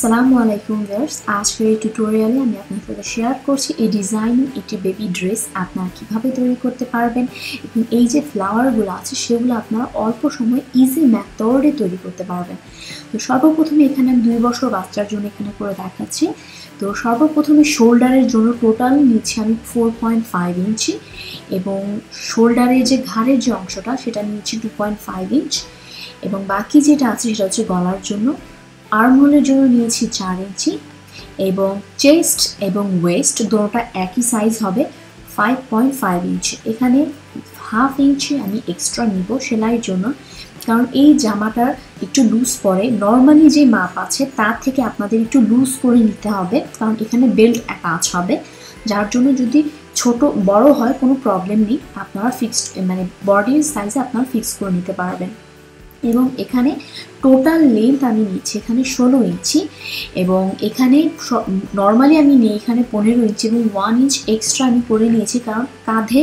আসসালামু আলাইকুম ভিউয়ার্স, আজকের এই টিউটোরিয়ালে আমি আপনাদের সাথে শেয়ার করছি এই ডিজাইনিং একটি বেবি ড্রেস আপনারা কিভাবে তৈরি করতে পারবেন এবং এই যে ফ্লাওয়ারগুলো আছে সেগুলো আপনারা অল্প সময়ে ইজি মেথডে তৈরি করতে পারবেন। তো সর্বপ্রথমে এখানে আমি 2 বছর বাচ্চার জন্য এখানে করে দেখাচ্ছি। তো সর্বপ্রথমে শোল্ডারের জন্য টোটাল নিচ্ছি আমি 4.5 ইঞ্চি এবং শোল্ডারের যে ঘাড়ের যে অংশটা সেটা নিচ্ছি 2.5 ইঞ্চ এবং বাকি যেটা আছে সেটা হচ্ছে গলার জন্য। আর্মহোলের জন্য নিয়েছি 4 ইঞ্চি এবং চেস্ট এবং ওয়েস্ট দুটোটা একই সাইজ হবে 5.5 ইঞ্চি। এখানে হাফ ইঞ্চি আমি এক্সট্রা নিব সেলাইয়ের জন্য, কারণ এই জামাটার একটু লুজ পরে নর্মালি যে মাপ আছে তার থেকে আপনাদের একটু লুজ করে নিতে হবে, কারণ এখানে বেল্ট অ্যাটাচ হবে, যার জন্য যদি ছোট বড় হয় কোনো প্রবলেম নেই, আপনারা ফিক্সড মানে বডির সাইজে আপনারা ফিক্স করে নিতে পারবেন। এবং এখানে টোটাল লেন্থ আমি নিচ্ছি এখানে 16 ইঞ্চি এবং এখানে নর্মালি আমি নিই এখানে 15 ইঞ্চি এবং 1 ইঞ্চ এক্সট্রা আমি করে নিয়েছি, কারণ কাঁধে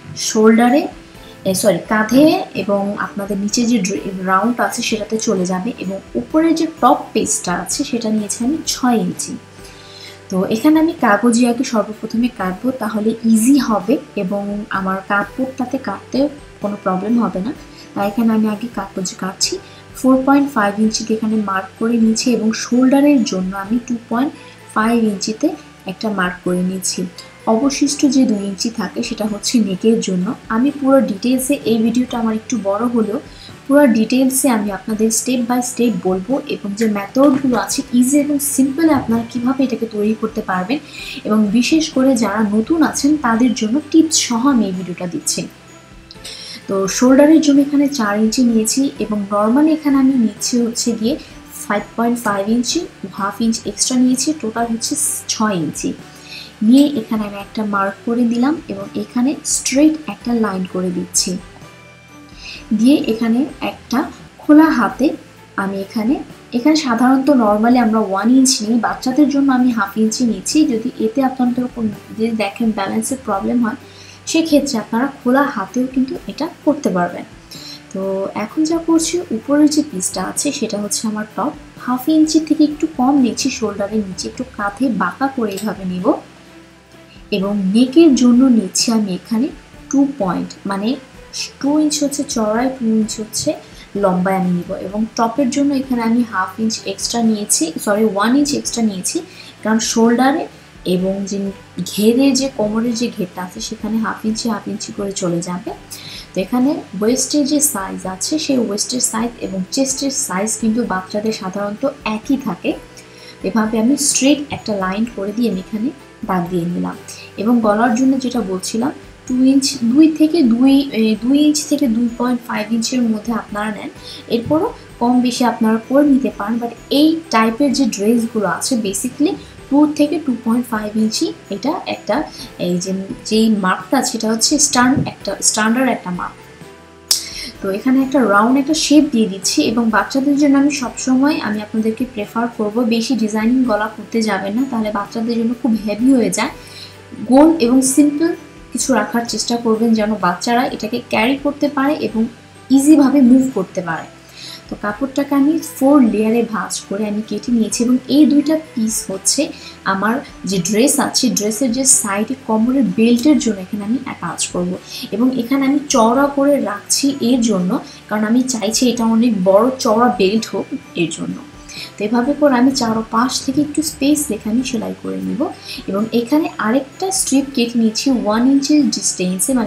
কাঁধে এবং আপনাদের নিচে যে রাউন্ড আছে সেটাতে চলে যাবে এবং উপরে যে টপ পেজটা আছে সেটা নিয়েছি আমি 6 ইঞ্চি। তো এখানে আমি কাগজিয়াকে সর্বপ্রথমে কাটবো, তাহলে ইজি হবে এবং আমার কাপড়টাতে কাটতেও কোনো প্রবলেম হবে না। তাই এখানে আমি আগে কাগজে কাটছি। 4.5 ইঞ্চিতে এখানে মার্ক করে নিয়েছি এবং শোল্ডারের জন্য আমি 2.5 ইঞ্চিতে একটা মার্ক করে নিয়েছি। অবশিষ্ট যে 2 ইঞ্চি থাকে সেটা হচ্ছে নেকের জন্য। আমি পুরো ডিটেলসে, এই ভিডিওটা আমার একটু বড় হলেও পুরো ডিটেলসে আমি আপনাদের স্টেপ বাই স্টেপ বলবো এবং যে মেথডগুলো আছে ইজি এবং সিম্পলে আপনারা কীভাবে এটাকে তৈরি করতে পারবেন এবং বিশেষ করে যারা নতুন আছেন তাদের জন্য টিপস সহ আমি এই ভিডিওটা দিচ্ছি। তো শোল্ডারের জন্য এখানে 4 ইঞ্চি নিয়েছি এবং নর্মালি এখানে আমি নিচ্ছি হচ্ছে গিয়ে 5.5 ইঞ্চি, হাফ ইঞ্চ এক্সট্রা নিয়েছি, টোটাল হচ্ছে 6 ইঞ্চি নিয়ে এখানে আমি একটা মার্ক করে দিলাম এবং এখানে স্ট্রেট একটা লাইন করে দিচ্ছি, দিয়ে এখানে একটা খোলা হাতে আমি এখানে সাধারণত নর্মালি আমরা 1 ইঞ্চ নিই, বাচ্চাদের জন্য আমি হাফ ইঞ্চি নিচ্ছি। যদি এতে আপনাদের যদি দেখেন ব্যালেন্সের প্রবলেম হয় সেক্ষেত্রে আপনারা খোলা হাতেও কিন্তু এটা করতে পারবেন। তো এখন যা করছি, উপরের যে পিসটা আছে সেটা হচ্ছে আমার টপ, হাফ ইঞ্চি থেকে একটু কম নিচ্ছি, শোল্ডারের নিচে একটু কাঁধে বাঁকা করে এইভাবে নিব এবং নেকের জন্য নিচ্ছি আমি এখানে 2 পয়েন্ট, মানে 2 ইঞ্চ হচ্ছে চওড়ায়, 2 ইঞ্চ হচ্ছে লম্বায় আমি নিব এবং টপের জন্য এখানে আমি হাফ ইঞ্চ এক্সট্রা নিয়েছি, 1 ইঞ্চ এক্সট্রা নিয়েছি, কারণ শোল্ডারে এবং যে ঘেরে যে কোমরের যে ঘেরটা আছে সেখানে হাফ ইঞ্চি করে চলে যাবে। তো এখানে ওয়েস্টের যে সাইজ আছে সেই ওয়েস্টের সাইজ এবং চেস্টের সাইজ কিন্তু বাচ্চাদের সাধারণত একই থাকে। এভাবে আমি স্ট্রেট একটা লাইন করে দিয়ে আমি এখানে দাগ দিয়ে নিলাম এবং গলার জন্য যেটা বলছিলাম 2 ইঞ্চ 2 ইঞ্চ থেকে 2.5 ইঞ্চের মধ্যে আপনারা নেন, এরপরও কম বেশি আপনারা করে নিতে পারেন। বাট এই টাইপের যে ড্রেসগুলো আছে বেসিক্যালি 2 থেকে 2.5 ইঞ্চি, এটা একটা এই যেই মাপটা সেটা হচ্ছে স্ট্যান্ডার্ড একটা মাপ। তো এখানে একটা রাউন্ড একটা শেপ দিয়ে দিচ্ছি এবং বাচ্চাদের জন্য আমি সবসময় আপনাদেরকে প্রেফার করব বেশি ডিজাইনিং গলা করতে যাবেন না, তাহলে বাচ্চাদের জন্য খুব হেভি হয়ে যায়। গোল এবং সিম্পল কিছু রাখার চেষ্টা করবেন যেন বাচ্চারা এটাকে ক্যারি করতে পারে এবং ইজিভাবে মুভ করতে পারে। তো কাপড়টাকে আমি 4 লেয়ারে ভাঁজ করে আমি কেটে নিয়েছি এবং এই 2টা পিস হচ্ছে আমার যে ড্রেস আছে, ড্রেসের যে সাইডে কোমরের বেল্টের জন্য এখানে আমি অ্যাটাচ করব এবং এখানে আমি চওড়া করে রাখছি এর জন্য, কারণ আমি চাইছি এটা অনেক বড় চওড়া বেল্ট হোক এর জন্য। তো এভাবে করে আমি চারপাশ থেকে একটু স্পেস রেখে আমি সেলাই করে নিব এবং এখানে আরেকটা স্ট্রিপ কেটে নিচ্ছি 1 ইঞ্চের ডিস্টেন্সে, মানে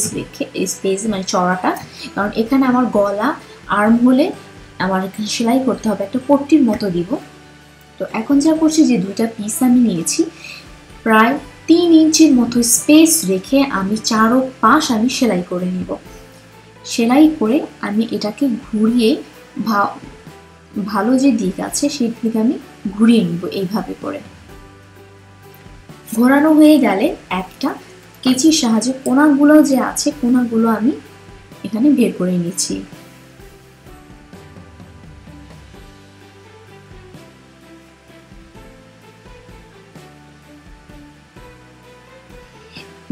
স্পেসে মানে চওড়াটা, কারণ এখানে আমার গলা আর্ম হলে আমার এখানে সেলাই করতে হবে, একটা পট্টির মতো দিব। তো এখন যা করছি, যে 2টা পিস আমি নিয়েছি প্রায় 3 ইঞ্চির মতো স্পেস রেখে আমি চারপাশ আমি সেলাই করে নিব। সেলাই করে আমি এটাকে ঘুরিয়ে ভালো যে দিক আছে সেই দিকে আমি ঘুরিয়ে নিব। এইভাবে করে ঘোরানো হয়ে গেলে একটা কেচির সাহায্যে কোণাগুলো যে আছে কোণাগুলো আমি এখানে বের করে নিচ্ছি।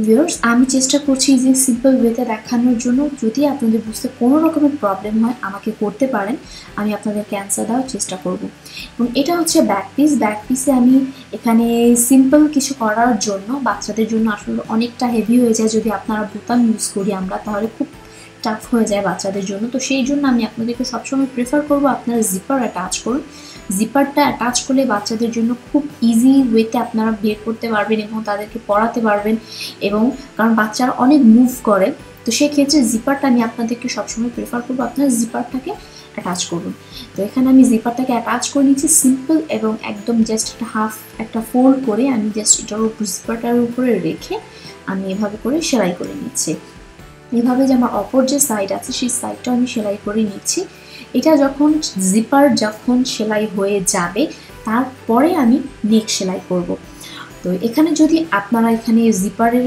ভিউয়ার্স, আমি চেষ্টা করছি যে সিম্পল ওয়েতে দেখানোর জন্য। যদি আপনাদের বুঝতে কোনো রকমের প্রবলেম হয় আমাকে করতে পারেন, আমি আপনাদেরকে অ্যান্সার দেওয়ার চেষ্টা করব। এবং এটা হচ্ছে ব্যাক পিস। ব্যাক পিসে আমি এখানে সিম্পল কিছু করার জন্য, বাচ্চাদের জন্য আসলে অনেকটা হেভি হয়ে যায় যদি আপনারা বোতাম ইউজ করি আমরা, তাহলে খুব টাফ হয়ে যায় বাচ্চাদের জন্য। তো সেই জন্য আমি আপনাদেরকে সবসময় প্রেফার করব আপনারা জিপার অ্যাটাচ করুন। জিপারটা অ্যাটাচ করলে বাচ্চাদের জন্য খুব ইজি ওয়েতে আপনারা বের করতে পারবেন এবং তাদেরকে পড়াতে পারবেন। এবং কারণ বাচ্চারা অনেক মুভ করে, তো সেক্ষেত্রে জিপারটা আমি আপনাদেরকে সবসময় প্রেফার করবো আপনারা জিপারটাকে অ্যাটাচ করুন। তো এখানে আমি জিপারটাকে অ্যাটাচ করে নিচ্ছি সিম্পল, এবং একদম জাস্ট একটা হাফ একটা ফোল্ড করে আমি জাস্ট এটার উপর জিপারটার উপরে রেখে আমি এভাবে করে সেলাই করে নিচ্ছি। এভাবে যে আমার অপর যে সাইড আছে সেই সাইডটা আমি সেলাই করে নিচ্ছি। এটা যখন জিপার যখন সেলাই হয়ে যাবে তারপরে আমি নেক সেলাই করব। তো এখানে যদি আপনারা এখানে জিপারের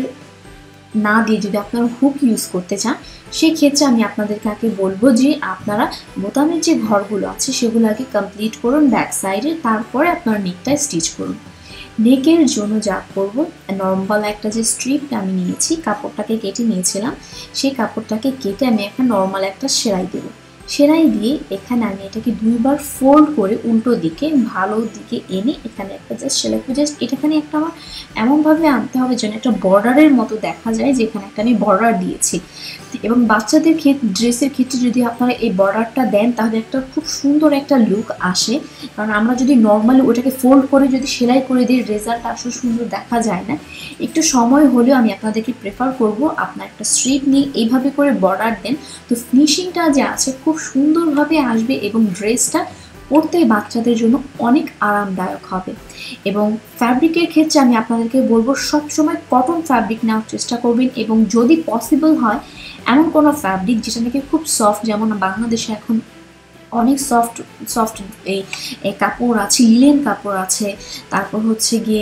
না দিয়ে যদি আপনারা হুক ইউজ করতে চান, সেক্ষেত্রে আমি আপনাদেরকে আগে বলবো যে আপনারা বোতামের যে ঘরগুলো আছে সেগুলো আগে কমপ্লিট করুন ব্যাক সাইডে, তারপরে আপনারা নেকটা স্টিচ করুন। নেকের জন্য যা করব, নর্মাল একটা যে স্ট্রিপ আমি নিয়েছি, কাপড়টাকে কেটে নিয়েছিলাম, সেই কাপড়টাকে কেটে আমি একটা নর্মাল একটা সেলাই দেবো। সেলাই দিয়ে এখানে আমি এটাকে দুইবার ফোল্ড করে উল্টো দিকে ভালো দিকে এনে এখানে একটা জাস্ট সেলাই করে, জাস্ট এটাখানে একটা আমার এমনভাবে আনতে হবে যেন একটা বর্ডারের মতো দেখা যায়, যেখানে একটা আমি বর্ডার দিয়েছি। এবং বাচ্চাদের ড্রেসের ক্ষেত্রে যদি আপনারা এই বর্ডারটা দেন তাহলে একটা খুব সুন্দর একটা লুক আসে। কারণ আমরা যদি নর্মালি ওটাকে ফোল্ড করে যদি সেলাই করে দিই, রেজাল্টটা আসলে সুন্দর দেখা যায় না। একটু সময় হলেও আমি আপনাদেরকে প্রেফার করব আপনার একটা স্ট্রিপ নিয়ে এইভাবে করে বর্ডার দেন, তো ফিনিশিংটা যে আছে খুব সুন্দরভাবে আসবে এবং ড্রেসটা পরতে বাচ্চাদের জন্য অনেক আরামদায়ক হবে। এবং ফ্যাব্রিকের ক্ষেত্রে আমি আপনাদেরকে বলবো সবসময় কটন ফ্যাব্রিক নেওয়ার চেষ্টা করবেন, এবং যদি পসিবল হয় এমন কোনো ফ্যাব্রিক যেটা নাকি খুব সফট, যেমন বাংলাদেশে এখন অনেক সফট সফট এই কাপড় আছে, লিলেন কাপড় আছে, তারপর হচ্ছে গিয়ে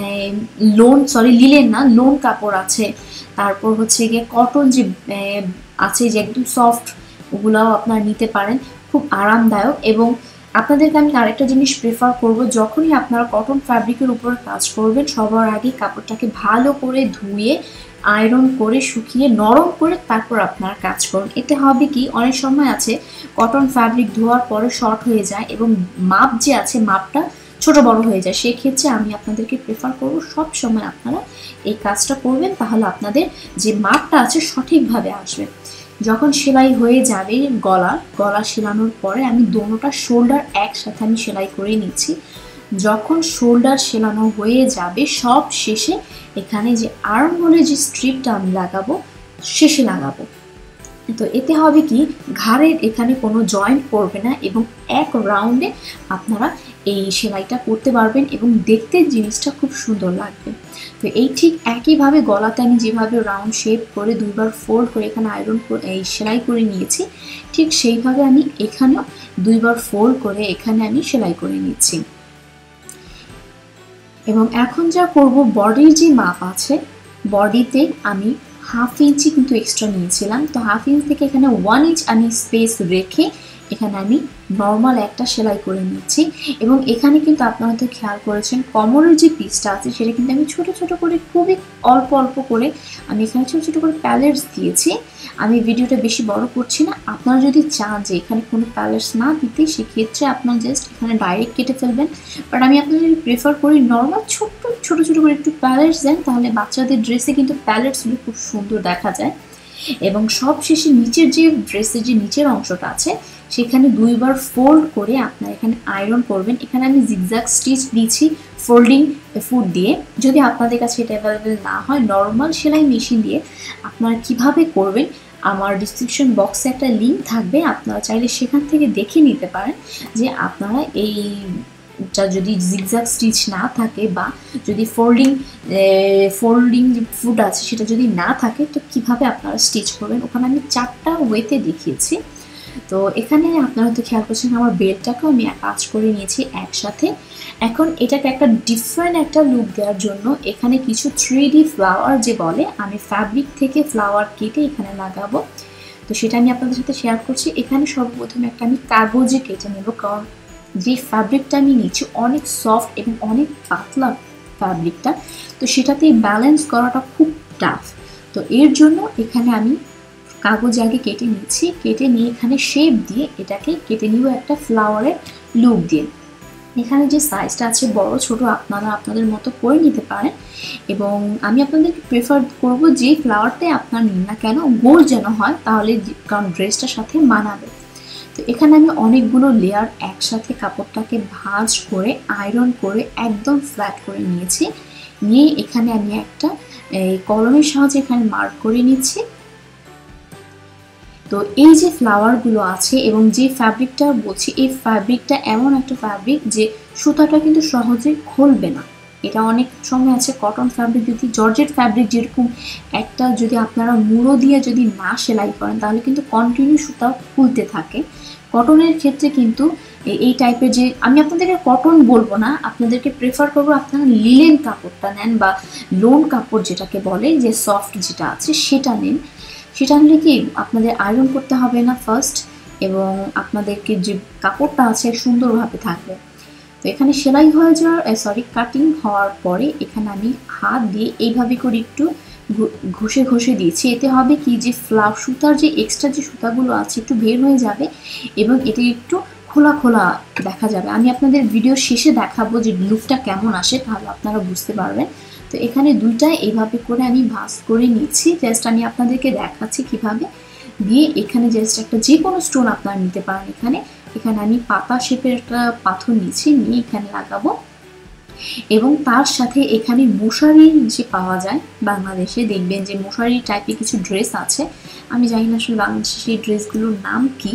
লিলেন না, লোন কাপড় আছে, তারপর হচ্ছে গিয়ে কটন যে আছে যে একদম সফট, ওগুলাও আপনারা নিতে পারেন, খুব আরামদায়ক। এবং আপনাদেরকে আমি আরেকটা জিনিস প্রেফার করব, যখনই আপনারা কটন ফ্যাব্রিকের উপর কাজ করবেন সবার আগে কাপড়টাকে ভালো করে ধুয়ে আয়রন করে শুকিয়ে নরম করে তারপর আপনারা কাজ করুন। এতে হবে কি, অনেক সময় আছে কটন ফ্যাব্রিক ধোয়ার পরে শর্ট হয়ে যায় এবং মাপ যে আছে মাপটা ছোট বড় হয়ে যায়। সেক্ষেত্রে আমি আপনাদেরকে প্রেফার করব সব সময় আপনারা এই কাজটা করবেন, তাহলে আপনাদের যে মাপটা আছে সঠিকভাবে আসবে। যখন সেলাই হয়ে যাবে গলা সেলানোর পরে আমি দোনোটা শোল্ডার একসাথে আমি সেলাই করে নিচ্ছি। যখন শোল্ডার সেলানো হয়ে যাবে সব শেষে এখানে যে আর্ম হোলে যে স্ট্রিপটা আমি লাগাবো শেষে লাগাবো। তো এতে হবে কি, ঘাড়ের এখানে কোনো জয়েন্ট পড়বে না এবং এক রাউন্ডে আপনারা এই সেলাইটা করতে পারবেন এবং দেখতে জিনিসটা খুব সুন্দর লাগবে। তো এই ঠিক একইভাবে গলাতে আমি যেভাবে রাউন্ড শেপ করে দুইবার ফোল্ড করে এখানে আয়রন করে এই সেলাই করে নিয়েছি, ঠিক সেইভাবে আমি এখানেও দুইবার ফোল্ড করে এখানে আমি সেলাই করে নিচ্ছি। এবং এখন যা করব, বডির যে মাপ আছে, বডিতে আমি হাফ ইঞ্চি কিন্তু এক্সট্রা নিয়েছিলাম, তো হাফ ইঞ্চ থেকে এখানে 1 ইঞ্চ আমি স্পেস রেখে এখানে আমি নর্মাল একটা সেলাই করে নিচ্ছি। এবং এখানে কিন্তু আপনারা তো খেয়াল করেছেন কোমরের যে পিসটা আছে সেটা কিন্তু আমি ছোট ছোট করে খুবই অল্প অল্প করে আমি এখানে ছোট ছোট করে প্যালেটস দিয়েছি। আমি ভিডিওটা বেশি বড় করছি না, আপনারা যদি চান যে এখানে কোনো প্যালেটস না দিতে সেক্ষেত্রে আপনারা জাস্ট এখানে ডাইরেক্ট কেটে ফেলবেন, বাট আমি আপনাদের প্রেফার করি নর্মাল ছোট ছোট করে একটু প্যালেটস দেন, তাহলে বাচ্চাদের ড্রেসে কিন্তু প্যালেটসগুলো খুব সুন্দর দেখা যায়। এবং সব শেষে নিচের যে ড্রেসের যে নিচের অংশটা আছে সেখানে দুইবার ফোল্ড করে আপনারা এখানে আয়রন করবেন। এখানে আমি জিগজ্যাগ স্টিচ দিয়েছি ফোল্ডিং ফুট দিয়ে। যদি আপনাদের কাছে এটা অ্যাভেলেবেল না হয়, নর্মাল সেলাই মেশিন দিয়ে আপনারা কিভাবে করবেন আমার ডিসক্রিপশন বক্সে একটা লিঙ্ক থাকবে, আপনারা চাইলে সেখান থেকে দেখে নিতে পারেন যে আপনারা যদি জিগজ্যাগ স্টিচ না থাকে বা যদি ফোল্ডিং যে ফুট আছে সেটা যদি না থাকে তো কিভাবে আপনারা স্টিচ করবেন, ওখানে আমি 4টা ওয়েতে দেখিয়েছি। তো এখানে আপনারা তো খেয়াল করছেন আমার বেল্টটাকেও আমি কাজ করে নিয়েছি একসাথে। এখন এটাকে একটা ডিফারেন্ট একটা লুক দেওয়ার জন্য এখানে কিছু 3D ফ্লাওয়ার যে বলে, আমি ফ্যাব্রিক থেকে ফ্লাওয়ার কেটে এখানে লাগাবো। তো সেটা আমি আপনাদের সাথে শেয়ার করছি। এখানে সর্বপ্রথমে একটা আমি কাগজে কেটে নেব, কারণ যে ফ্যাব্রিকটা আমি নিচ্ছি অনেক সফট এবং অনেক পাতলা ফ্যাব্রিকটা, তো সেটাতেই ব্যালেন্স করাটা খুব টাফ। তো এর জন্য এখানে আমি কাগজ আগে কেটে নিচ্ছি, কেটে নিয়ে এখানে শেপ দিয়ে এটাকে কেটে নিব একটা ফ্লাওয়ারের লুক দিয়ে। এখানে যে সাইজটা আছে বড় ছোট আপনারা আপনাদের মতো করে নিতে পারেন, এবং আমি আপনাদেরকে প্রেফার করব যে ফ্লাওয়ারটাই আপনার নিন না কেন গোল যেন হয়, তাহলে কারণ ড্রেসটার সাথে মানাবে। তো এখানে আমি অনেকগুলো লেয়ার একসাথে কাপড়টাকে ভাঁজ করে আয়রন করে একদম ফ্ল্যাট করে নিয়েছি। নিয়ে এখানে আমি একটা কলমের সাহায্যে এখানে মার্ক করে নিচ্ছি। তো এই যে ফ্লাওয়ারগুলো আছে এবং যে ফ্যাব্রিকটা বলছি, এই ফ্যাব্রিকটা এমন একটা ফ্যাব্রিক যে সুতাটা কিন্তু সহজে খুলবে না। এটা অনেক সময় আছে কটন ফ্যাব্রিক, যদি জর্জেট ফ্যাব্রিক যেরকম একটা যদি আপনারা মুড়ো দিয়ে যদি না সেলাই করেন তাহলে কিন্তু কন্টিনিউ সুতা খুলতে থাকে। কটনের ক্ষেত্রে কিন্তু এই টাইপের যে, আমি আপনাদেরকে কটন বলবো না, আপনাদেরকে প্রেফার করবো আপনারা লিলেন কাপড়টা নেন বা লোন কাপড় যেটাকে বলে, যে সফট যেটা আছে সেটা নেন। সেটা নিলে কি আপনাদের আয়রন করতে হবে না ফার্স্ট, এবং আপনাদেরকে যে কাপড়টা আছে সুন্দরভাবে থাকবে। তো এখানে সেলাই হয়ে যাওয়ার কাটিং হওয়ার পরে এখানে আমি হাত দিয়ে এইভাবে করে একটু ঘষে ঘষে দিয়েছি। এতে হবে কি যে সুতার যে এক্সট্রা যে সুতাগুলো আছে একটু বের হয়ে যাবে এবং এটা একটু খোলা খোলা দেখা যাবে। আমি আপনাদের ভিডিও শেষে দেখাবো যে লুকটা কেমন আসে, তাহলে আপনারা বুঝতে পারবেন। তো এখানে দুইটাই এইভাবে করে আমি ভাঁজ করে নিচ্ছি। জাস্ট আমি আপনাদেরকে দেখাচ্ছি কিভাবে দিয়ে। এখানে জাস্ট একটা যে কোনো স্টোন আপনারা নিতে পারেন। এখানে আমি পাতা শেপের একটা পাথর নিচ্ছি, নিয়ে এখানে লাগাবো। এবং তার সাথে এখানে মশারি যে পাওয়া যায় বাংলাদেশে, দেখবেন যে মশারি টাইপের কিছু ড্রেস আছে, আমি জানি না আসলে বাংলাদেশে সেই ড্রেসগুলোর নাম কি।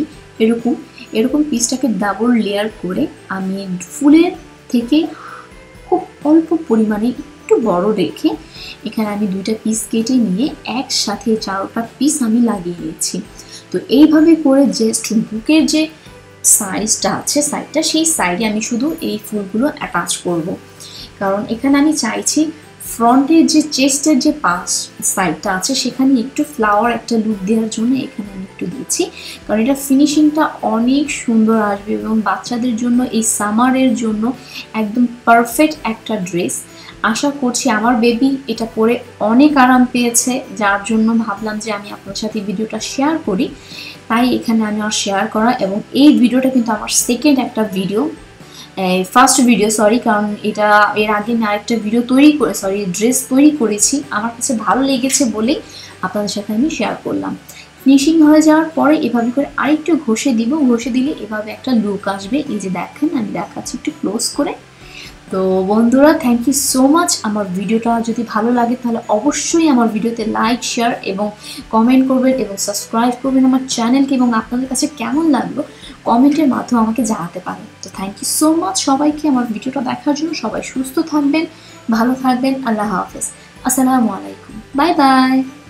এরকম পিসটাকে ডাবল লেয়ার করে আমি ফুলের থেকে খুব অল্প পরিমাণে একটু বড় রেখে এখানে আমি দুইটা পিস কেটে নিয়ে একসাথে 4টা পিস আমি লাগিয়ে নিচ্ছি। তো এইভাবে করে জাস্ট বুকের যে সাইজটা আছে সেই সাইডে আমি শুধু এই ফুলগুলো অ্যাটাচ করব, কারণ এখানে আমি চাইছি ফ্রন্টের যে চেস্টের যে পাশ সাইডটা আছে সেখানে একটু ফ্লাওয়ার একটা লুক দেওয়ার জন্য এখানে আমি একটু দিচ্ছি, কারণ এটা ফিনিশিংটা অনেক সুন্দর আসবে এবং বাচ্চাদের জন্য এই সামারের জন্য একদম পারফেক্ট একটা ড্রেস। আশা করছি আমার বেবি এটা পরে অনেক আরাম পেয়েছে, যার জন্য ভাবলাম যে আমি আপনার সাথে ভিডিওটা শেয়ার করি। তাই এখানে আমি আর শেয়ার করা, এবং এই ভিডিওটা কিন্তু আমার সেকেন্ড একটা ভিডিও, ফার্স্ট ভিডিও কারণ এটা এর আগে আমি আরেকটা ভিডিও ড্রেস তৈরি করেছি, আমার কাছে ভালো লেগেছে বলেই আপনাদের সাথে আমি শেয়ার করলাম। ফিনিশিং হয়ে যাওয়ার পরে এভাবে করে আরেকটু ঘষে দিব, ঘষে দিলে এভাবে একটা লুক আসবে। এই যে দেখেন আমি দেখাচ্ছি একটু ক্লোজ করে। তো বন্ধুরা, থ্যাংক ইউ সো মাচ। আমার ভিডিওটা যদি ভালো লাগে তাহলে অবশ্যই আমার ভিডিওতে লাইক, শেয়ার এবং কমেন্ট করবেন এবং সাবস্ক্রাইব করবেন আমার চ্যানেলকে, এবং আপনাদের কাছে কেমন লাগলো কমেন্টের মাধ্যমে আমাকে জানাতে পারেন। তো থ্যাংক ইউ সো মাচ সবাইকে আমার ভিডিওটা দেখার জন্য। সবাই সুস্থ থাকবেন, ভালো থাকবেন। আল্লাহ হাফেজ, আসসালামু আলাইকুম, বাই বাই।